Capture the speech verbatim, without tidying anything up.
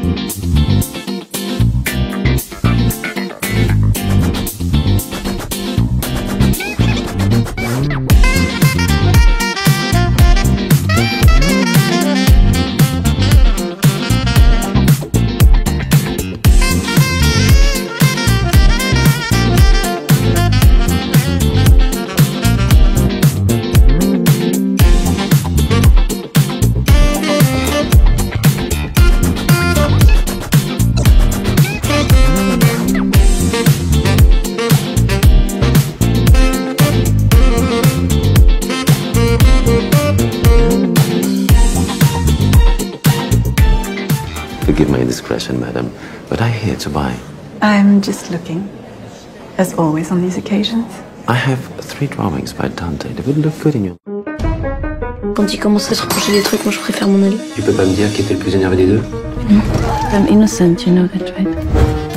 Forgive my indiscretion, madam, but I'm here to buy. I'm just looking, as always on these occasions. I have three drawings by Dante. They would look good in your... Quand il commence à se reprocher des trucs, moi je préfère m'en aller. Tu peux pas me dire qui était le plus énervé des deux? Non. I'm innocent, you know that, right?